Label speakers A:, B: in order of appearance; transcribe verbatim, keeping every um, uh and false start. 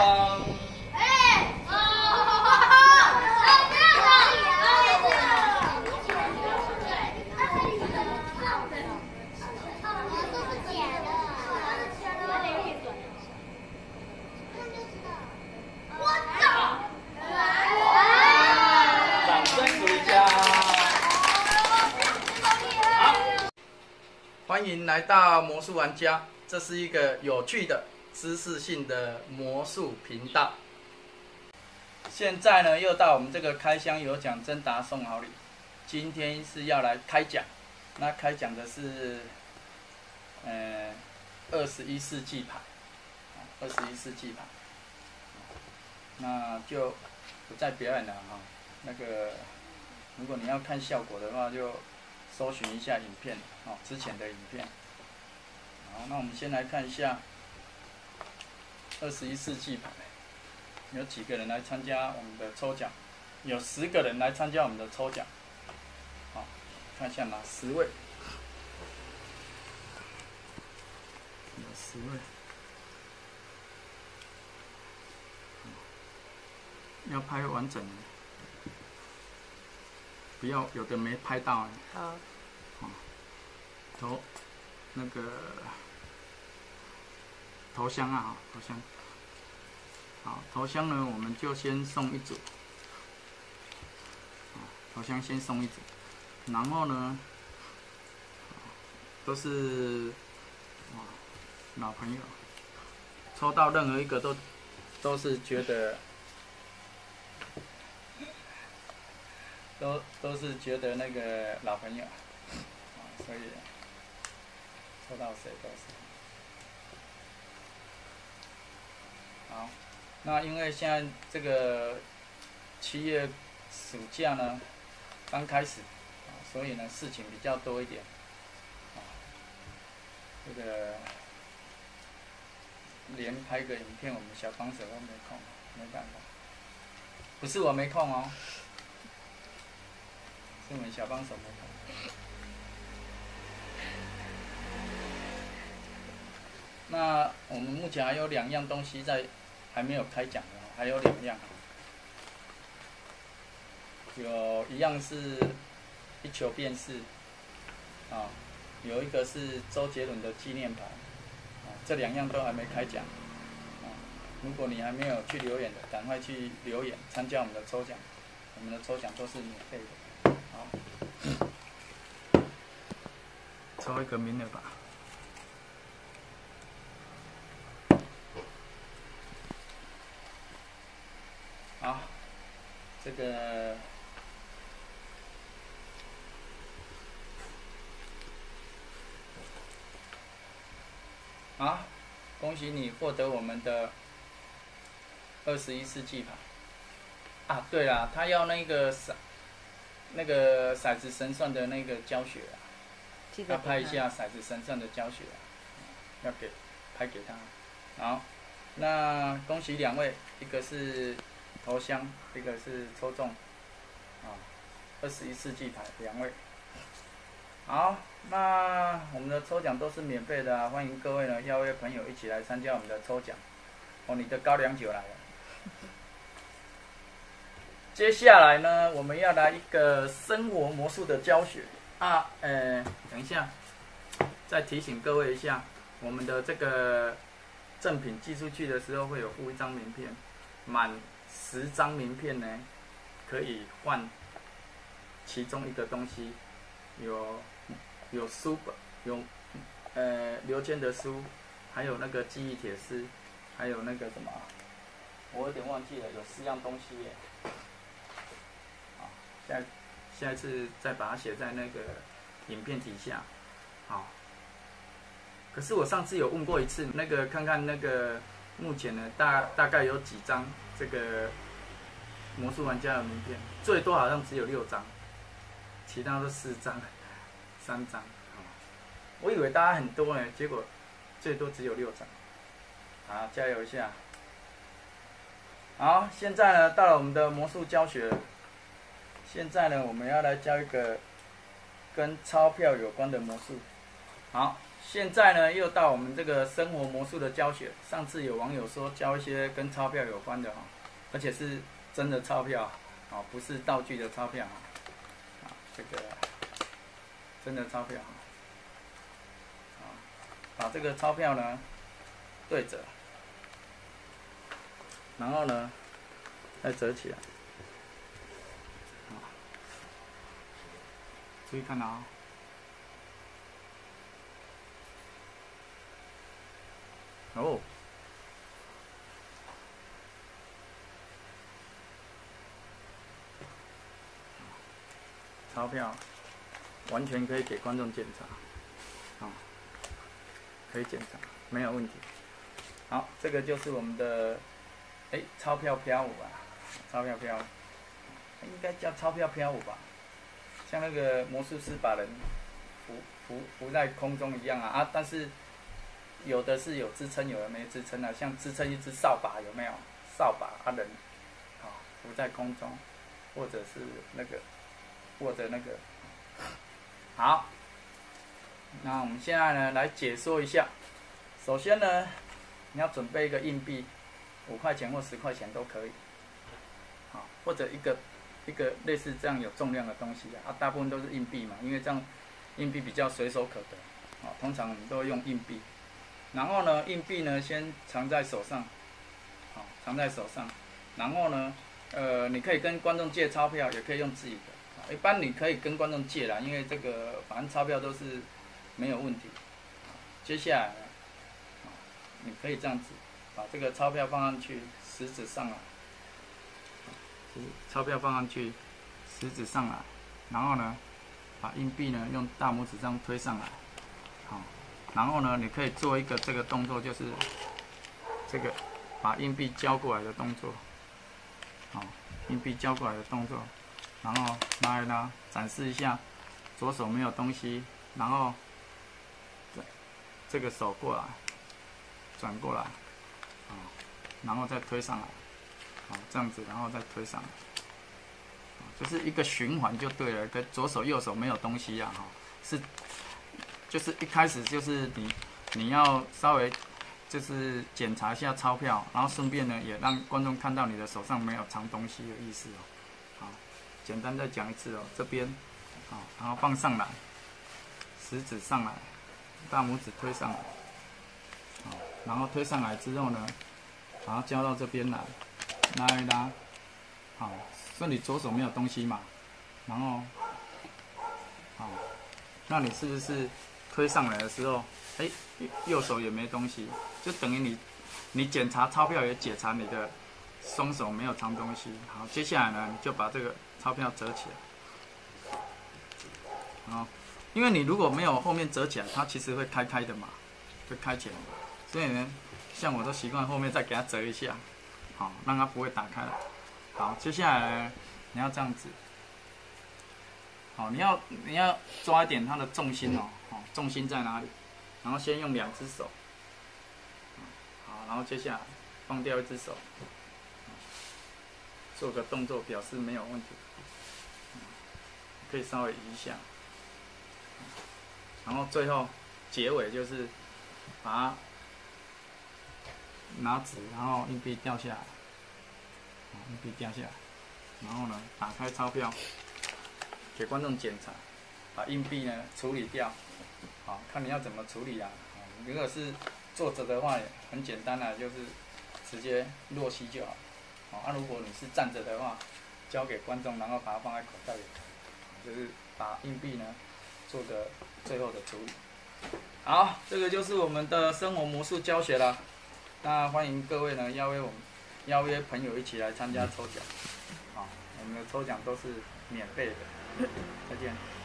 A: 方。
B: 哎，哦，
A: 掌声鼓励一下。好，欢迎来到魔术玩家，这是一个有趣的知识性的魔术频道。现在呢，又到我们这个开箱有奖征答送好礼。今天是要来开奖，那开奖的是，呃，二十一世纪牌，二十一世纪牌，那就不再表演了哈。那个，如果你要看效果的话，就搜寻一下影片哦，之前的影片。好，那我们先来看一下二十一世纪牌。有几个人来参加我们的抽奖？有十个人来参加我们的抽奖。好，看一下哪十位？有十位。要拍完整的，不要有的没拍到。
C: 好。
A: 好。头，那个头香啊，头香。好，头香呢，我们就先送一组。头香先送一组，然后呢，都是哇老朋友，抽到任何一个都都是觉得，都都是觉得那个老朋友，啊，所以抽到谁都是好。那因为现在这个七月暑假呢刚开始，所以呢事情比较多一点，这个连拍个影片，我们小帮手都没空，没办法。不是我没空哦，是我们小帮手没空。那我们目前还有两样东西在。还没有开奖的，还有两样，有一样是一球便是，啊，有一个是周杰伦的纪念牌，啊，这两样都还没开奖，啊，如果你还没有去留言的，赶快去留言参加我们的抽奖，我们的抽奖都是免费的，好，抽一个名额吧。好，这个好，恭喜你获得我们的二十一世纪牌。啊，对了，他要那个骰，那个骰子神算的那个教学啊，要拍一下骰子神算的教学啊，要给拍给他。好，那恭喜两位，一个是头香，一个是抽中，啊，二十一世纪牌两位。好，那我们的抽奖都是免费的啊，欢迎各位呢邀约朋友一起来参加我们的抽奖。哦，你的高粱酒来了。接下来呢，我们要来一个生活魔术的教学啊，呃，等一下，再提醒各位一下，我们的这个赠品寄出去的时候会有附一张名片，满十张名片呢，可以换其中一个东西，有有书本，有呃刘谦的书，还有那个记忆铁丝，还有那个什么，我有点忘记了，有四样东西耶。好，下下一次再把它写在那个影片底下，好。可是我上次有问过一次，那个看看那个目前呢大大概有几张这个魔术玩家的名片，最多好像只有六张，其他都四张、三张。我以为大家很多呢，结果最多只有六张。好，加油一下！好，现在呢到了我们的魔术教学，现在呢我们要来教一个跟钞票有关的魔术。好。 现在呢又到我们这个生活魔术的教学。上次有网友说教一些跟钞票有关的哈，而且是真的钞票啊，不是道具的钞票啊，这个真的钞票啊，把这个钞票呢对折，然后呢再折起来，注意看啊。哦，钞票完全可以给观众检查，啊，可以检查，没有问题。好，这个就是我们的，哎，钞票飘舞啊，钞票飘舞，应该叫钞票飘舞吧？像那个魔术师把人浮浮浮在空中一样啊啊，但是。有的是有支撑，有的没支撑啊。像支撑一只扫把有没有？扫把啊人，啊浮在空中，或者是那个握着那个。好，那我们现在呢来解说一下。首先呢，你要准备一个硬币，五块钱或十块钱都可以，好，或者一个一个类似这样有重量的东西啊，啊大部分都是硬币嘛，因为这样硬币比较随手可得，啊，通常我们都会用硬币。然后呢，硬币呢先藏在手上，好，藏在手上。然后呢，呃，你可以跟观众借钞票，也可以用自己的。一般你可以跟观众借啦，因为这个反正钞票都是没有问题。接下来呢，你可以这样子把这个钞票放上去，食指上来，钞票放上去，食指上来，然后呢，把硬币呢用大拇指这样推上来，好。然后呢，你可以做一个这个动作，就是这个把硬币交过来的动作，好，硬币交过来的动作，然后拿来呢展示一下，左手没有东西，然后这个手过来，转过来，好，然后再推上来，好，这样子，然后再推上来，就是一个循环就对了，跟左手右手没有东西呀，哈，是。就是一开始就是你你要稍微就是检查一下钞票，然后顺便呢也让观众看到你的手上没有藏东西的意思哦。好，简单再讲一次哦，这边，好，然后放上来，食指上来，大拇指推上来，好，然后推上来之后呢，把它交到这边来，拉一拉，好，所以你左手没有东西嘛，然后，好，那你是不是？推上来的时候，哎，右手也没东西，就等于你，你检查钞票也检查你的双手没有藏东西。好，接下来呢，你就把这个钞票折起来。好，因为你如果没有后面折起来，它其实会开开的嘛，会开起来。所以呢，像我都习惯后面再给它折一下，好，让它不会打开来。好，接下来呢，你要这样子。好，你要你要抓一点它的重心哦，好，重心在哪里？然后先用两只手，好，然后接下来放掉一只手，做个动作表示没有问题，可以稍微移一下，然后最后结尾就是把它拿纸，然后硬币掉下来，硬币掉下来，然后呢打开钞票。给观众检查，把硬币呢处理掉，好，看你要怎么处理啦。如果是坐着的话，很简单啦，就是直接落吸就好。好，啊，如果你是站着的话，交给观众，然后把它放在口袋里，就是把硬币呢做个最后的处理。好，这个就是我们的生活魔术教学啦。那欢迎各位呢邀约我们邀约朋友一起来参加抽奖。好，我们的抽奖都是免费的。再见。